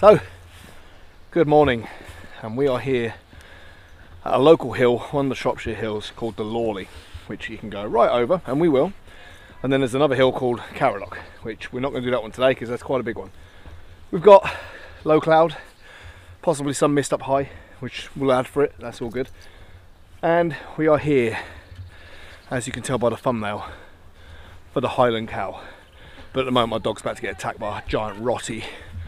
So, good morning, and we are here at a local hill, one of the Shropshire hills called the Lawley, which you can go right over, and we will. And then there's another hill called Canon80d, which we're not going to do that one today because that's quite a big one. We've got low cloud, possibly some mist up high, which we'll add for it, that's all good. And we are here, as you can tell by the thumbnail, for the Highland cow. But at the moment my dog's about to get attacked by a giant rotty.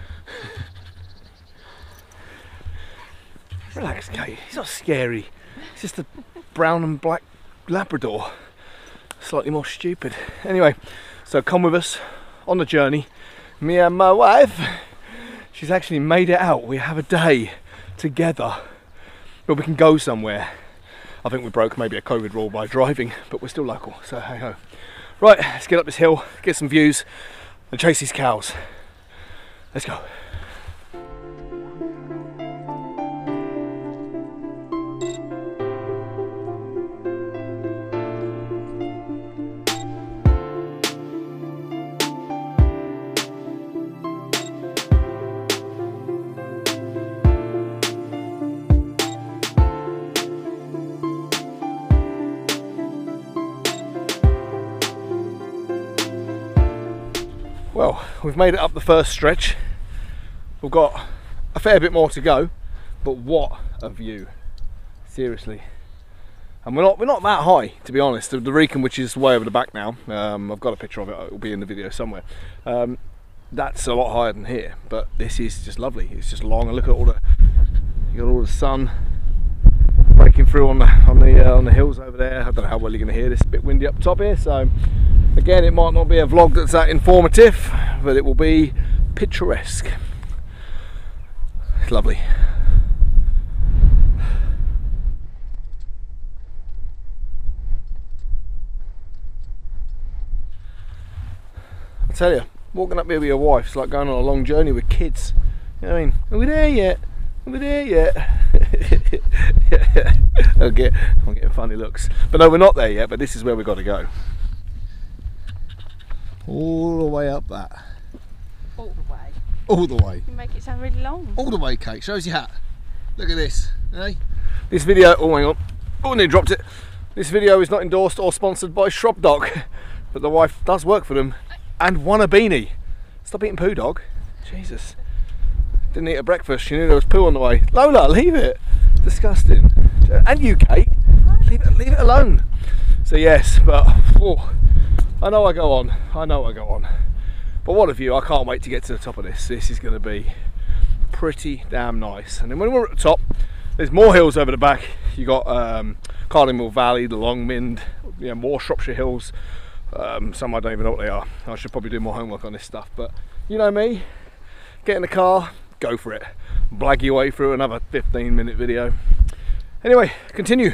Relax, Kate, he's not scary. He's just a brown and black Labrador. Slightly more stupid. Anyway, so come with us on the journey. Me and my wife. She's actually made it out. We have a day together. But we can go somewhere. I think we broke maybe a COVID rule by driving, but we're still local, so hey ho. Right, let's get up this hill, get some views, and chase these cows. Let's go. Well, we've made it up the first stretch. We've got a fair bit more to go, but what a view, seriously. And we're not that high, to be honest. The Wrekin, which is way over the back now, I've got a picture of it, it'll be in the video somewhere. That's a lot higher than here, but this is just lovely. It's just long, and look at all the, you got all the sun breaking through on the hills over there. I don't know how well you're going to hear this, a bit windy up top here, so again, it might not be a vlog that's that informative, but it will be picturesque. It's lovely. I tell you, walking up here with your wife is like going on a long journey with kids. You know what I mean? Are we there yet? Are we there yet? I'm getting funny looks. But no, we're not there yet, but this is where we've got to go. All the way up that. All the way. All the way. You make it sound really long. All the way, Kate. Shows your hat. Look at this. Hey? This video, oh hang on. Oh, nearly dropped it. This video is not endorsed or sponsored by Shropshire, but the wife does work for them and won a beanie. Stop eating poo, dog. Jesus. Didn't eat a breakfast. She knew there was poo on the way. Lola, leave it. Disgusting. And you, Kate. Leave it alone. So yes, but oh, I know I go on, but what a view. I can't wait to get to the top of this. This is going to be pretty damn nice. And then when we're at the top, there's more hills over the back. You got Highland Valley, the Longmynd, you know, more Shropshire hills. Some I don't even know what they are. I should probably do more homework on this stuff, but you know me, get in the car, go for it. Blag your way through another 15-minute video. Anyway, continue.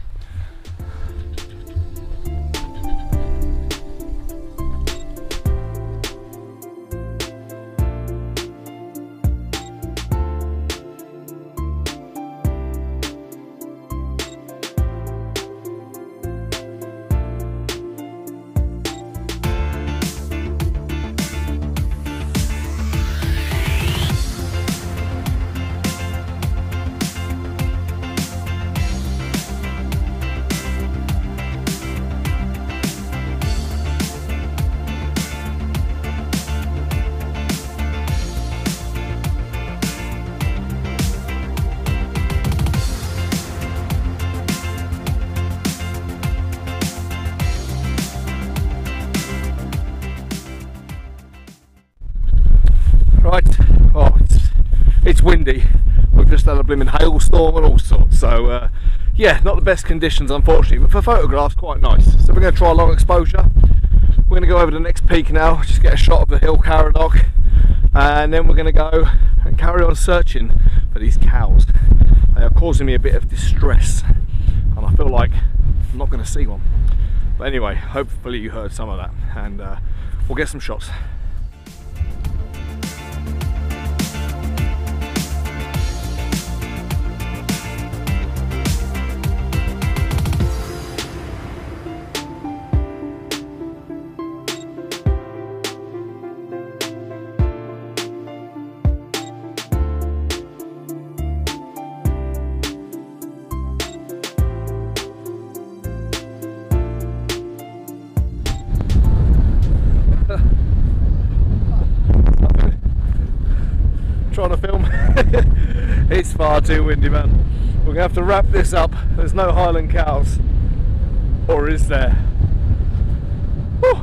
Right, oh, it's windy. We've just had a blooming hailstorm and all sorts, so yeah, not the best conditions unfortunately, but for photographs quite nice. So we're going to try long exposure. We're going to go over the next peak now, just get a shot of the hill Canon80d, and then we're going to go and carry on searching for these cows. They are causing me a bit of distress, and I feel like I'm not going to see one. But anyway, hopefully you heard some of that, and we'll get some shots. It's far too windy, man. We're gonna have to wrap this up. There's no Highland cows, or is there? Whew.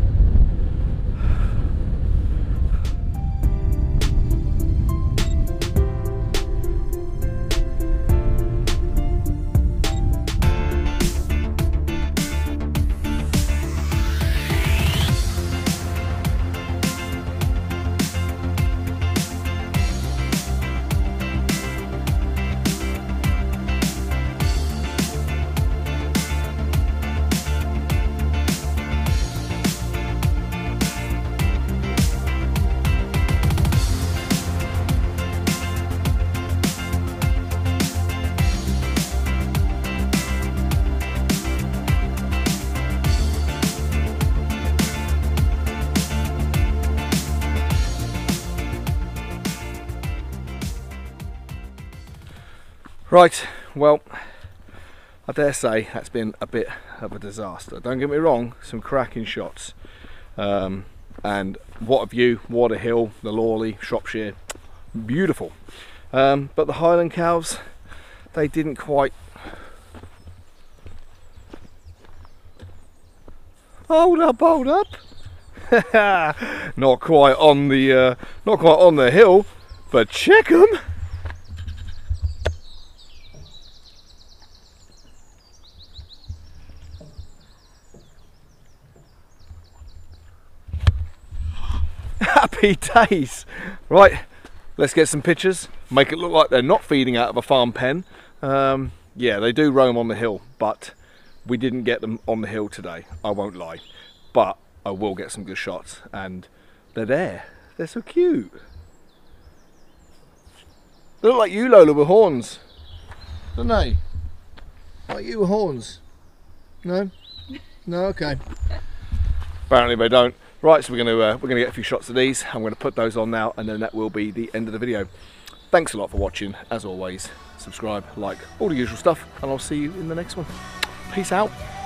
Right, well, I dare say that's been a bit of a disaster. Don't get me wrong, some cracking shots. And what a view, what a hill, the Lawley, Shropshire, beautiful. But the Highland cows, they didn't quite... Hold up, hold up. Not quite on the hill, but check 'em. Happy days. Right, let's get some pictures, make it look like they're not feeding out of a farm pen. Yeah, they do roam on the hill, but we didn't get them on the hill today, I won't lie. But I will get some good shots, and they're there. They're so cute. They look like you, Lola, with horns, don't they? Like you with horns. No? No, okay. Apparently they don't. Right, so we're gonna get a few shots of these. I'm gonna put those on now, and then that will be the end of the video. Thanks a lot for watching. As always, subscribe, like, all the usual stuff, and I'll see you in the next one. Peace out.